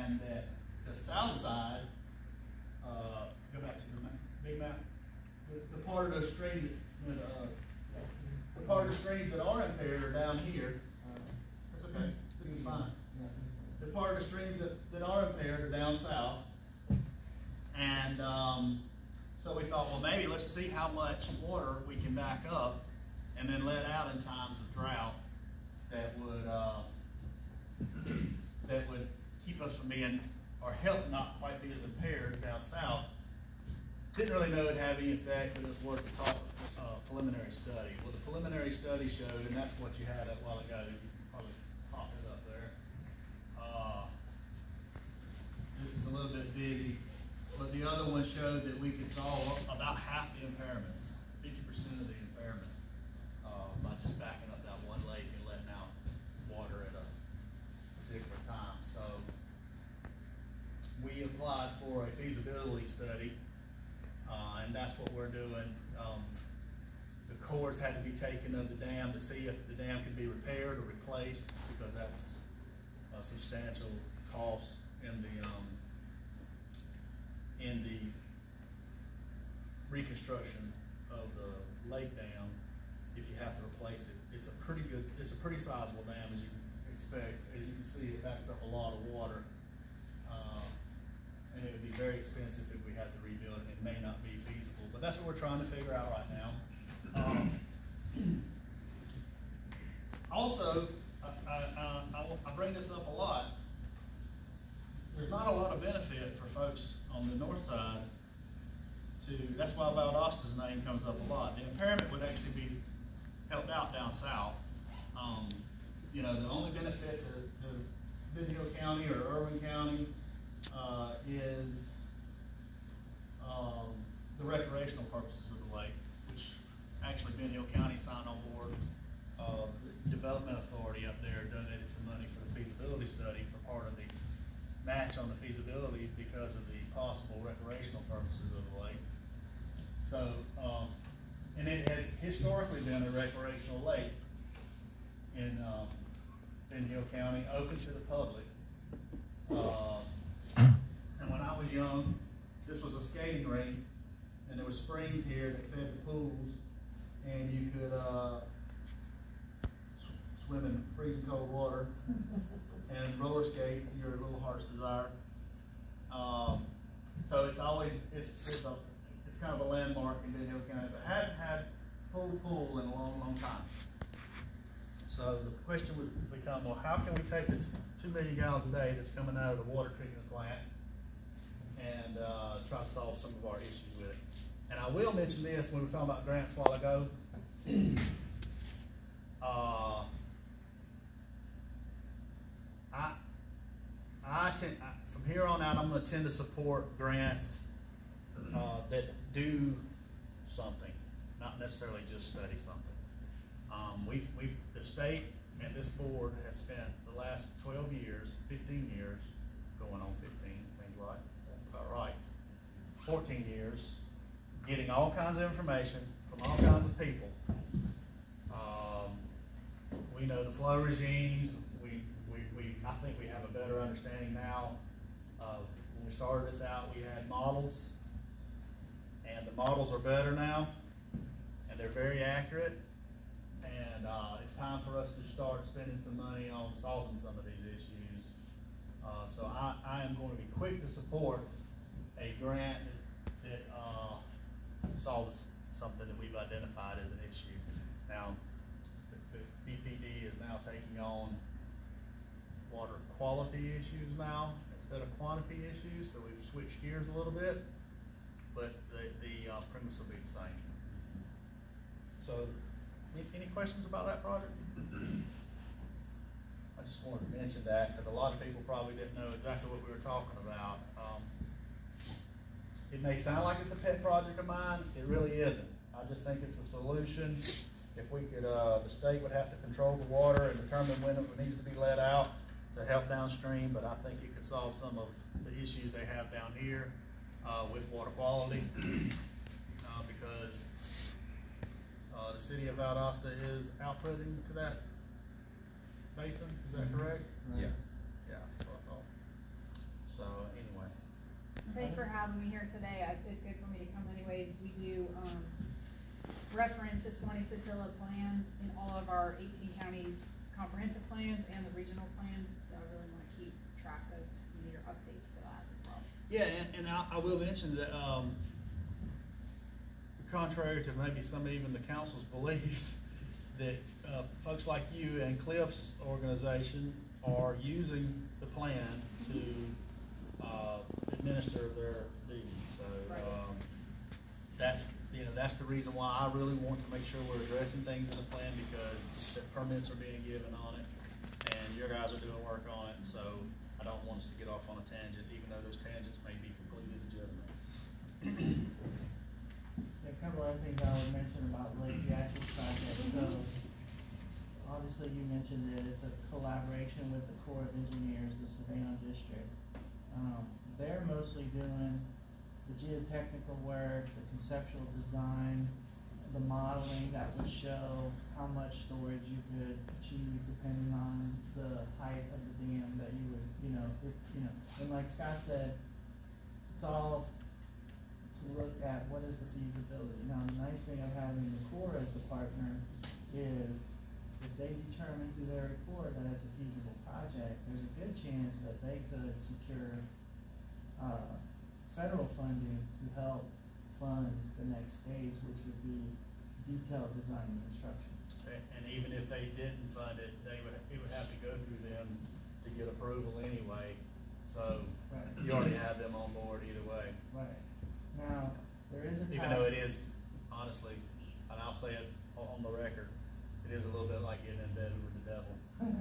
and that the south side, go back to the big map, the part of the stream that, the part of the streams that are impaired are down here. That's okay, this is fine. The part of the streams that are impaired are down south. And so we thought, well, maybe let's see how much water we can back up and then let out in times of drought that would keep us from being, or help not quite be as impaired down south. Didn't really know it'd have any effect, but it was worth the talk, preliminary study. Well, the preliminary study showed, and that's what you had a while ago, you can probably pop it up there. This is a little bit busy, but the other one showed that we could solve about half the impairments, 50% of the impairment, by just backing up that one lake and letting out water at a particular time. So we applied for a feasibility study, and that's what we're doing. The cores had to be taken of the dam to see if the dam can be repaired or replaced, because that's a substantial cost in the reconstruction of the lake dam. If you have to replace it, it's a pretty sizable dam, as you can expect. As you can see, it backs up a lot of water, and it would be very expensive if we had to rebuild it. It may not be feasible, but that's what we're trying to figure out right now. Also, I bring this up a lot. There's not a lot of benefit for folks on the north side that's why Valdosta's name comes up a lot. The impairment would actually be helped out down south. You know, the only benefit to Ben Hill County or Irwin County is the recreational purposes of the lake, which actually Ben Hill County signed on board. The Development Authority up there donated some money for the feasibility study for part of the match on the feasibility because of the possible recreational purposes of the lake. So, and it has historically been a recreational lake in Ben Hill County, open to the public. And when I was young, this was a skating rink, and there were springs here that fed the pools, and you could swim in freezing cold water and roller skate, your little heart's desire. So it's always, it's kind of a landmark in Ben Hill County, but hasn't had full pool in a long, long time. So the question would become, well, how can we take the 2 million gallons a day that's coming out of the water treatment plant and try to solve some of our issues with it? And I will mention this when we were talking about grants a while ago. From here on out, I'm going to tend to support grants that do something, not necessarily just study something. The state and this board has spent the last 12 years, 15 years, going on 15, things like that's about right, 14 years, getting all kinds of information from all kinds of people. We know the flow regimes. I think we have a better understanding now. When we started this out, we had models, and the models are better now, and they're very accurate. And it's time for us to start spending some money on solving some of these issues. So I am going to be quick to support a grant that solves something that we've identified as an issue. Now, the BPD is now taking on water quality issues now instead of quantity issues, so we've switched gears a little bit, but the premise will be the same. So, any questions about that project? I just wanted to mention that because a lot of people probably didn't know exactly what we were talking about. It may sound like it's a pet project of mine. It really isn't. I just think it's a solution. If we could, the state would have to control the water and determine when it needs to be let out to help downstream, but I think it could solve some of the issues they have down here with water quality because the city of Valdosta is outputting to that basin. Is that correct? Yeah. Yeah, that's what I thought. for having me here today. It's good for me to come anyways. We do, reference the Swanee Satilla plan in all of our 18 counties comprehensive plans and the regional plan, so I really wanna keep track of your updates for that as well. Yeah, and I will mention that, contrary to maybe some even the council's beliefs, that folks like you and Cliff's organization are using the plan to administer their duties. So that's the reason why I really want to make sure we're addressing things in the plan, because the permits are being given on it, and your guys are doing work on it. So I don't want us to get off on a tangent, even though those tangents may be completely legitimate. A couple other things I would mention about Lake Beatrice project. So obviously you mentioned that it's a collaboration with the Corps of Engineers, the Savannah District. They're mostly doing the geotechnical work, the conceptual design, the modeling that would show how much storage you could achieve depending on the height of the dam that you would, and like Scott said, it's all to look at what is the feasibility. Now, the nice thing of having the Corps as the partner is if they determine through their report that it's a feasible project, there's a good chance that they could secure federal funding to help fund the next stage, which would be detailed design and construction. And even if they didn't fund it, it would have to go through them to get approval anyway. So you already have them on board either way. Right. Now, there is a even though it is, honestly, and I'll say it on the record, it is a little bit like getting in bed with the devil.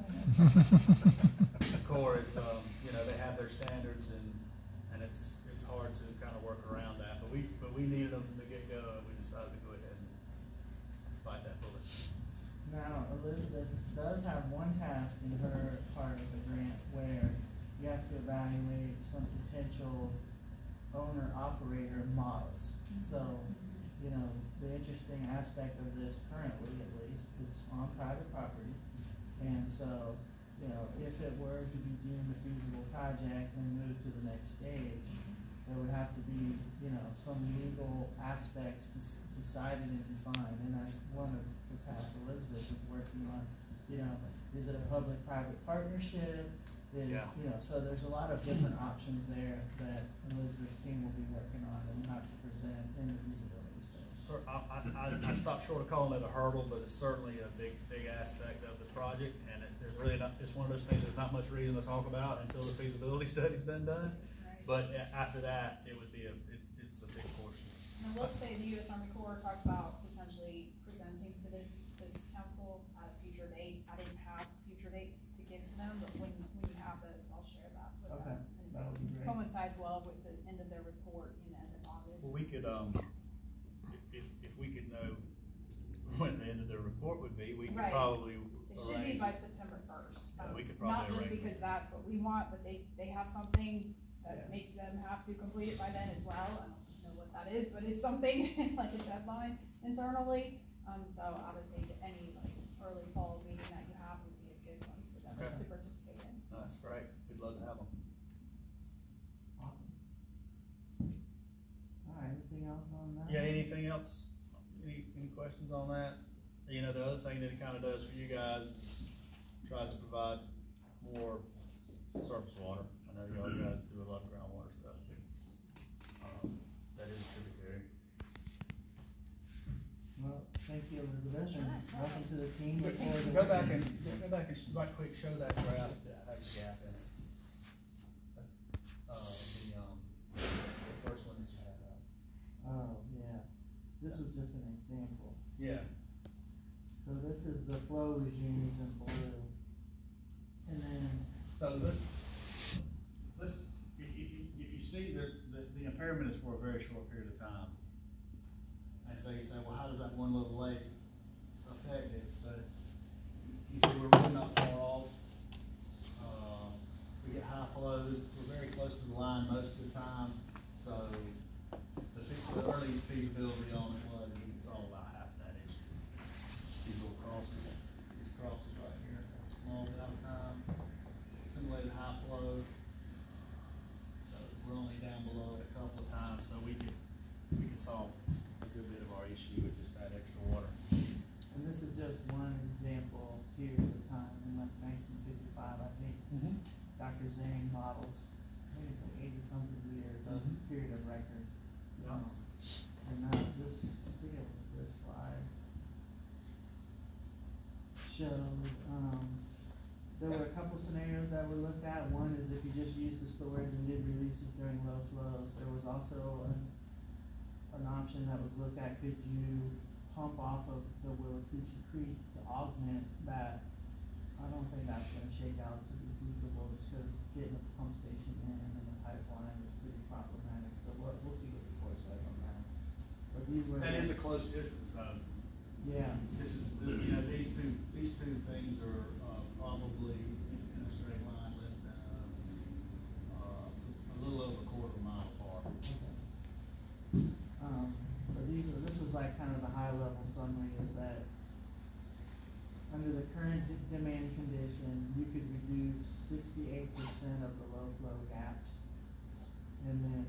The Corps is, they have their standards, and it's hard to kind of work around that. But we needed them from the get-go, and we decided to go ahead and fight that bullet. Now, Elizabeth does have one task in her part of the grant where you have to evaluate some potential owner-operator models. So, the interesting aspect of this currently, at least, is on private property. And so, if it were to be deemed a feasible project and move to the next stage, there would have to be, some legal aspects decided and defined. And that's one of the tasks Elizabeth is working on. Is it a public-private partnership? So there's a lot of different options there that Elizabeth's team will be working on and have to present in the feasibility stage. So I stopped short of calling it a hurdle, but it's certainly a big aspect of the project, and it's really not. It's one of those things there's not much reason to talk about until the feasibility study's been done. Right. But after that, it would be it's a big portion. And we'll say the U.S. Army Corps talked about potentially presenting to this council at a future date. I didn't have future dates to give to them, but when you have those, I'll share that with them. And that would be great. Coincides well with the end of their report in the end of August. Well, we could if we could know when the end of their report would be, we could probably It should be by September 1st. We could probably not just because that's what we want, but they have something that makes them have to complete it by then as well. I don't know what that is, but it's something like a deadline internally. So I would think any early fall meeting that you have would be a good one for them to participate in. That's great. We'd love to have them. Awesome. All right. Anything else on that? Yeah. Anything else? Any questions on that? The other thing that it kind of does for you guys is tries to provide more surface water. I know y'all guys do a lot of groundwater stuff. That is a tributary. Well, thank you, Elizabeth, and welcome to the team. Go back and right quick show that graph that has a gap in it. The first one that you had up. Oh, yeah. This is just an example. Yeah. So this is the flow regimes in blue. And then So this if you see the impairment is for a very short period of time. And so you say, well, how does that one little lake affect it? But you see we're really not far off. We get high flows. We're very close to the line most of the time. So the early feasibility on it was it's all about half that issue. These little crosses right here. That's a small bit out of time. Simulated high flow. So we're only down below it a couple of times, so we could solve a good bit of our issue with just that extra water. And this is just one example period of time, in like 1955, I think. Dr. Zhang models, I think it's like 80-something years of period of record. Yeah. And this, I think it was this slide, showed, there were a couple scenarios that were looked at. One is if you just used the storage and did releases during low flows. There was also an option that was looked at, could you pump off of the Willacoochee Creek to augment that? I don't think that's gonna shake out to be feasible, just because getting a pump station in and then the pipeline is pretty problematic, so we'll see what the court says on that. But these were. That is a close distance, though. Yeah. These two things are, probably in a straight line less than, a little over a quarter mile apart. But this was like kind of the high level summary is that under the current demand condition, you could reduce 68% of the low flow gaps. And then,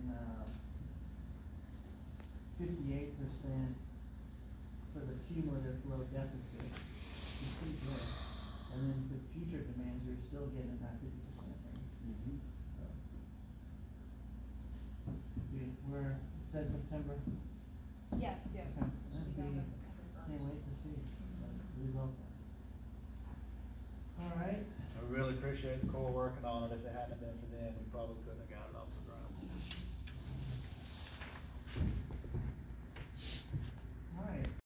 58% for the cumulative flow deficit, which is pretty good. And then for future demands, you're still getting that 50% range. So, we're said September. Yes, yes. Okay. Should be done by September Can't 1st. wait to see the result. All right. I really appreciate the Corps working on it. If it hadn't been for them, we probably couldn't have got it off the